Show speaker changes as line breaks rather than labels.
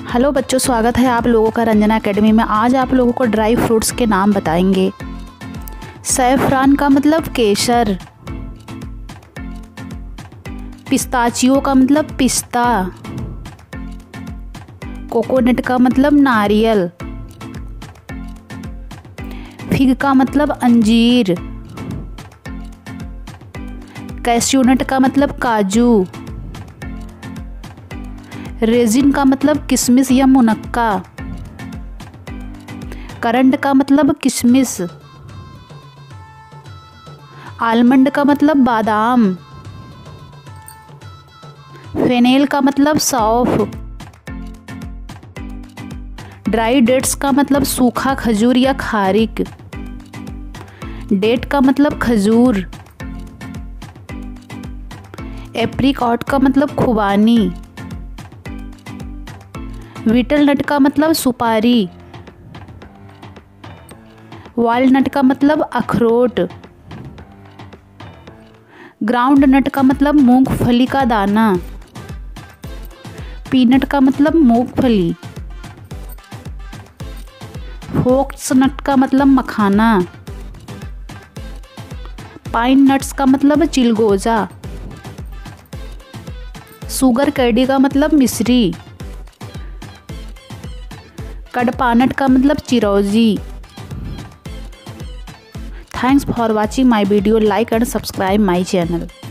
Hello बच्चों, स्वागत है आप लोगों का रंजना एकेडमी में। आज आप लोगों को ड्राई फ्रूट्स के नाम बताएंगे। सैफरान का मतलब केसर, पिस्ताचियो का मतलब पिस्ता, कोकोनट का मतलब नारियल, फिग का मतलब अंजीर, कैश्यूनट का मतलब काजू, रेजिन का मतलब किशमिश या मुनक्का, करंट का मतलब किशमिश, आलमंड का मतलब बादाम, फेनेल का मतलब सौंफ, ड्राई डेट्स का मतलब सूखा खजूर या खारिक, डेट का मतलब खजूर, एप्रिकॉट का मतलब खुबानी, बीटल नट का मतलब सुपारी, वालनट का मतलब अखरोट, ग्राउंड नट का मतलब मूंगफली का दाना, पीनट का मतलब मूंगफली, फोक्स नट का मतलब मखाना, पाइन नट्स का मतलब चिलगोजा, शुगर कैडी का मतलब मिश्री, कडपानट का मतलब चिरौंजी। Thanks for watching my video. Like and subscribe my channel.